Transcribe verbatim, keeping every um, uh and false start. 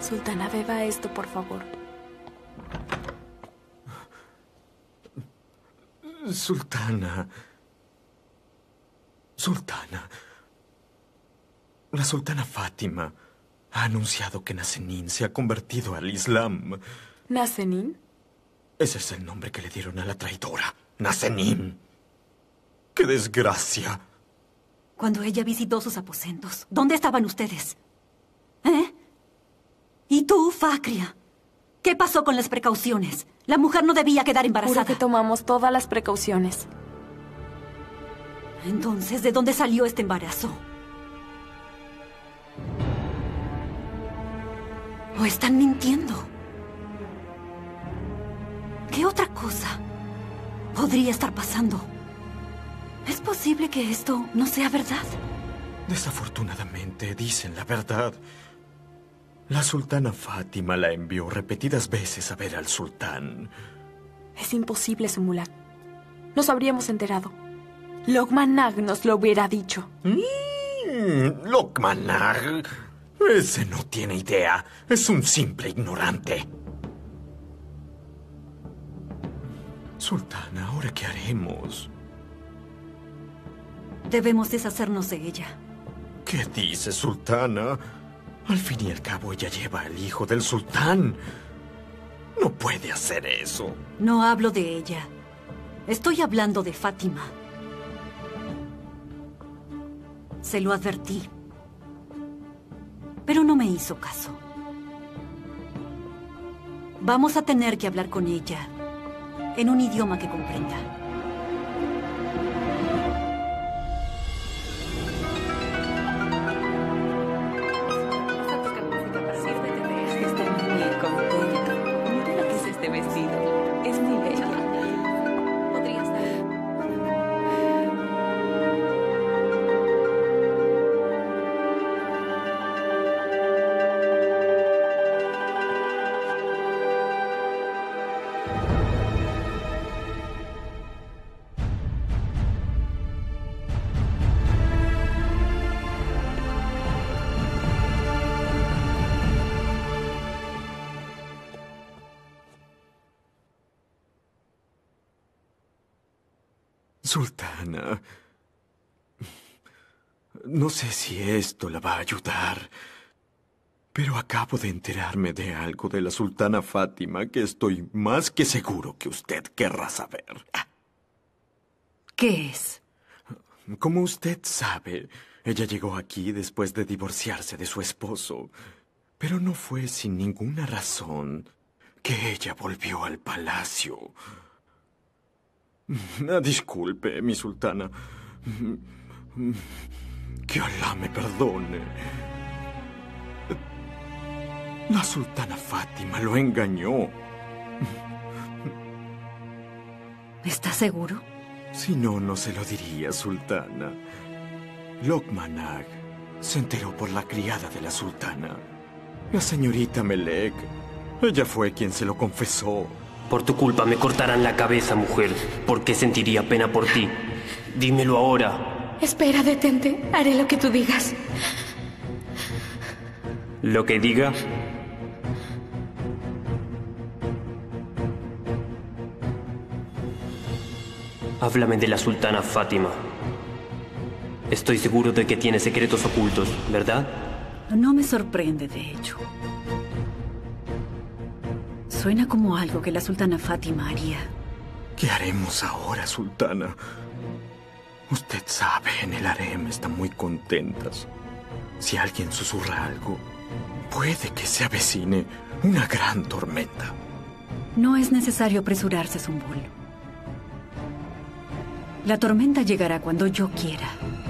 Sultana, beba esto, por favor. Sultana. Sultana. La sultana Fátima ha anunciado que Nazanin se ha convertido al Islam. ¿Nazanin? Ese es el nombre que le dieron a la traidora. Nazanin. ¡Qué desgracia! Cuando ella visitó sus aposentos, ¿dónde estaban ustedes? ¿Eh? ¿Y tú, Fakria? ¿Qué pasó con las precauciones? La mujer no debía quedar embarazada. Juro que tomamos todas las precauciones. Entonces, ¿de dónde salió este embarazo? ¿O están mintiendo? ¿Qué otra cosa podría estar pasando? ¿Es posible que esto no sea verdad? Desafortunadamente, dicen la verdad. La sultana Fátima la envió repetidas veces a ver al sultán. Es imposible, Sumulak. Nos habríamos enterado. Lokman Nag nos lo hubiera dicho. Mm, Lokman Nag. Ese no tiene idea. Es un simple ignorante. Sultana, ¿ahora qué haremos? Debemos deshacernos de ella. ¿Qué dice, sultana? Al fin y al cabo, ella lleva al hijo del sultán. No puede hacer eso. No hablo de ella. Estoy hablando de Fátima. Se lo advertí. Pero no me hizo caso. Vamos a tener que hablar con ella en un idioma que comprenda. Sultana, no sé si esto la va a ayudar, pero acabo de enterarme de algo de la sultana Fátima que estoy más que seguro que usted querrá saber. ¿Qué es? Como usted sabe, ella llegó aquí después de divorciarse de su esposo, pero no fue sin ninguna razón que ella volvió al palacio. Disculpe, mi sultana. Que Alá me perdone. La sultana Fátima lo engañó. ¿Estás seguro? Si no, no se lo diría, sultana. Lokman Nag se enteró por la criada de la sultana, la señorita Melek. Ella fue quien se lo confesó. Por tu culpa me cortarán la cabeza, mujer. ¿Por qué sentiría pena por ti? Dímelo ahora. Espera, detente. Haré lo que tú digas. ¿Lo que diga? Háblame de la sultana Fátima. Estoy seguro de que tiene secretos ocultos, ¿verdad? No me sorprende, de hecho. Suena como algo que la sultana Fátima haría. ¿Qué haremos ahora, sultana? Usted sabe, en el harem están muy contentas. Si alguien susurra algo, puede que se avecine una gran tormenta. No es necesario apresurarse, Zumbul. La tormenta llegará cuando yo quiera.